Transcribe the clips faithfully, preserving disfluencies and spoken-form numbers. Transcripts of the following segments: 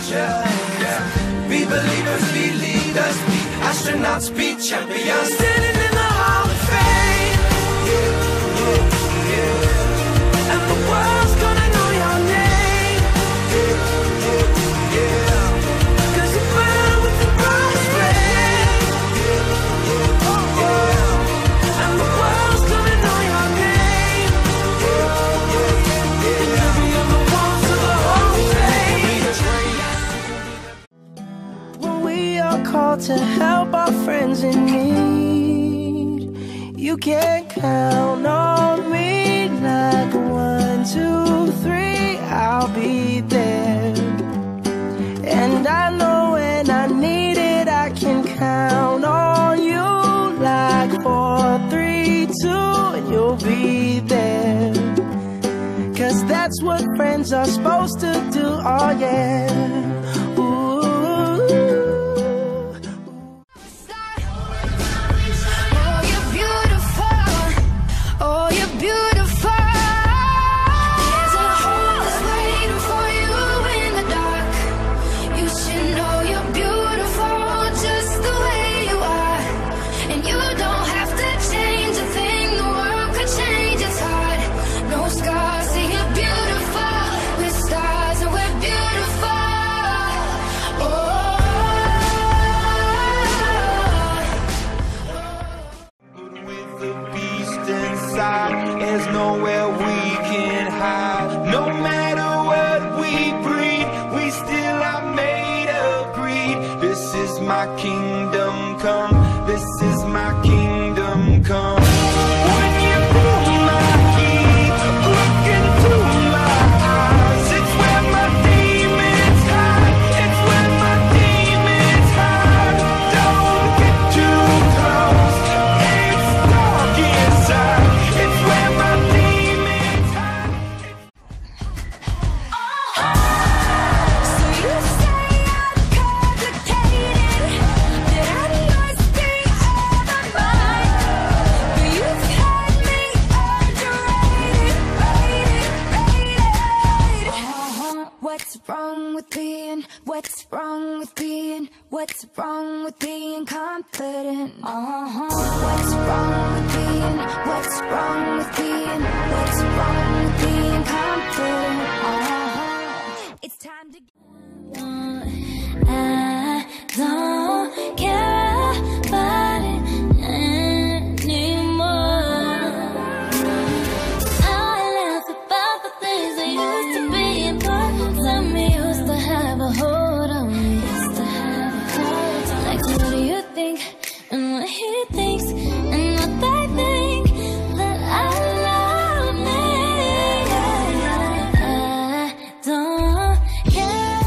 future. Yeah. Be believers, be leaders, be astronauts, be champions. Standing in the Hall of Fame. Yeah, yeah, yeah. And the world's gonna know your name. Yeah, yeah, yeah. Cause you burn with the brightest flame. Yeah, yeah, oh, yeah. And the world's gonna know your name. Yeah, yeah, yeah. You'll be on the walls of the Hall of Fame. When we are called to help our friends in need, you can count on me like one, two, three, I'll be there. And I know when I need it, I can count on you like four, three, two, and you'll be there. Cause that's what friends are supposed to do, oh yeah. Ooh. There's nowhere we can hide. No matter what we breed, we still are made of greed. This is my kingdom come. This is my kingdom come. When you pull my key, look into my eyes. It's where my demons hide. It's where my demons hide. Don't get too close. It's dark inside. It's where my demons hide. So you say I'm complicated, that I must be out of my mind. But you've had me underrated, rated, rated. Uh-huh. What's wrong with being, what's wrong with being, what's wrong with being confident? Uh-huh. What's wrong with being, what's wrong with being, what's wrong with being confident? Uh-huh. It's time to I don't care about it anymore. I laugh about the things that used to be important to me, used to have a hold on me, used to have a hold on me. Like what do you think, and what he thinks, and what they think, that I love me. I don't care.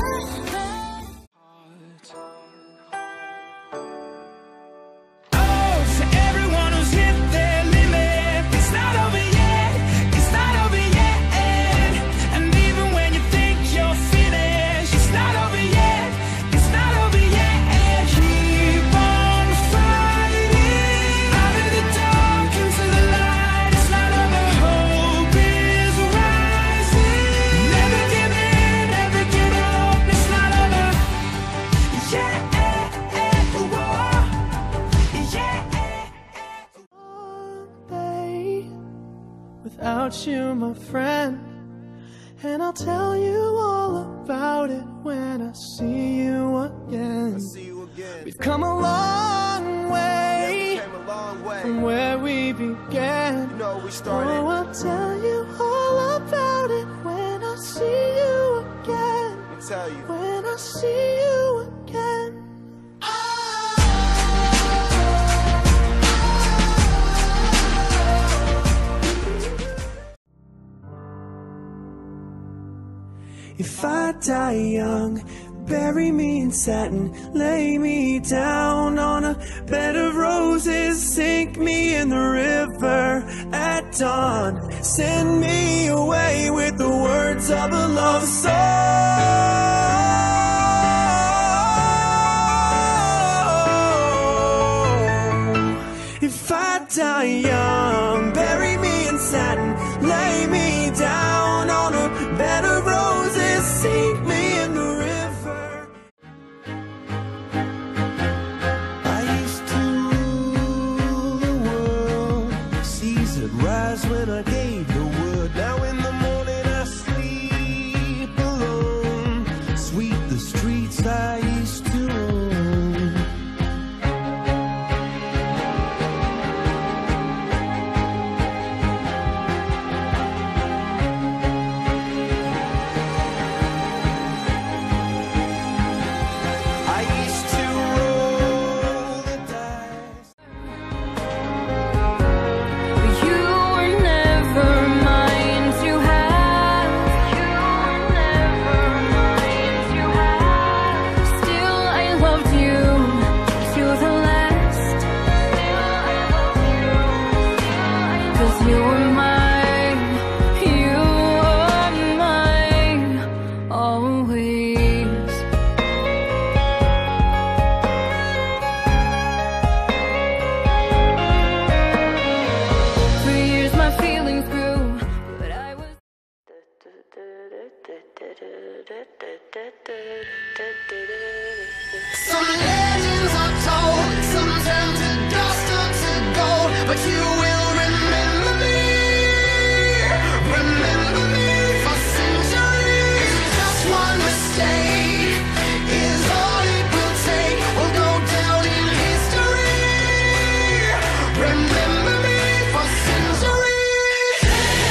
Oh, to everyone who's hit their limit, it's not over yet, it's not over yet. And even when you think you're finished, it's not over yet, it's not over yet. Keep on fighting, out of the dark into the light. It's not over, hope is rising. Never give in, never give up, it's not over. Yeah, whoa. Day without you, my friend, and I'll tell you all about it when I see you again. See you again. We've come a long way Came a long way. from where we began. You know, we started. Oh, I'll tell you all about it when I see you again. Let me tell you. When I see you again. If I die young, bury me in satin, lay me down on a bed of roses, sink me in the river at dawn, send me away with the words of a love song. If I die young, bury me in satin, lay me down on a bed of roses, sink me in the river. Some legends are told, some turn to dust or to gold, but you will remember me, remember me for centuries. Just one mistake is all it will take. We'll go down in history. Remember me for centuries.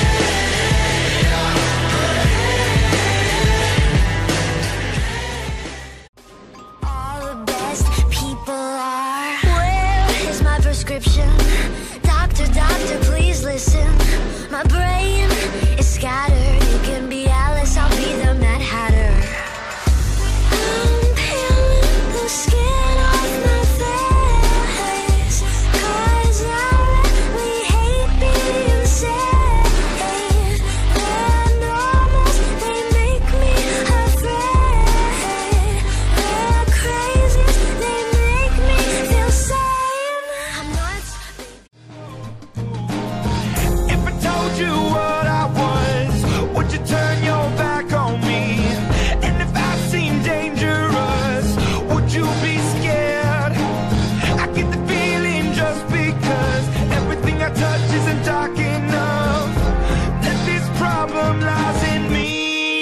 All the best people are. Where is my prescription? Doctor, doctor, please listen. My brain is scattered. You can be Alice, I'll be the Mad Hatter. I'm peeling the skin off my face, 'cause I really hate being safe. They're normals, they make me afraid. They're crazy, they make me feel sane. I'm nuts. If I told you what I was, would you turn your back on me? And if I seem dangerous, would you be scared? I get the feeling just because everything I touch isn't dark enough, that this problem lies in me.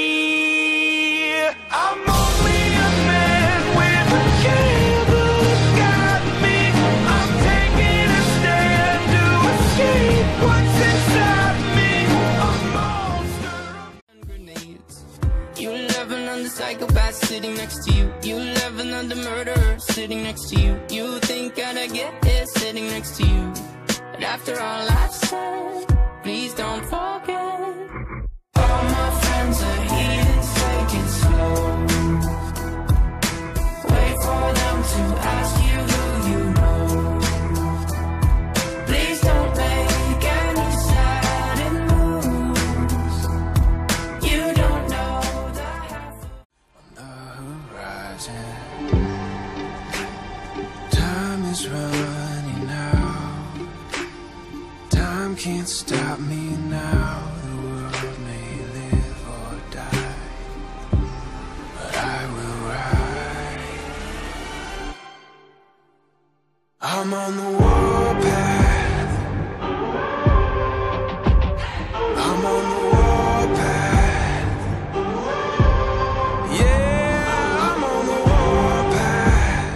I'm only a man with a candle got me. I'm taking a stand to escape what's inside me. A monster of grenades. You laughing on the psychopath sitting next to you. You laughing on the murderer sitting next to you. You think I'd get it sitting next to you. But after all I've said, please don't forget. All my friends are heathens, take it slow. Wait for them to ask you who you know. Please don't make any sudden moves. You don't know the half of horizon. Time is running out. Time can't stop me now. The world may live or die, but I will ride. I'm on the warpath. I'm on the warpath. Yeah, I'm on the warpath.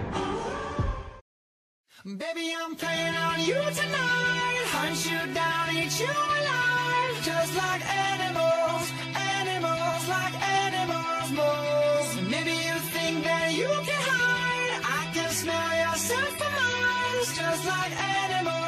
Baby, I'm playing on you tonight. Hunt you down, eat you alive. Just like animals, animals, like animals, moles. Maybe you think that you can hide. I can smell yourself for miles. Just like animals.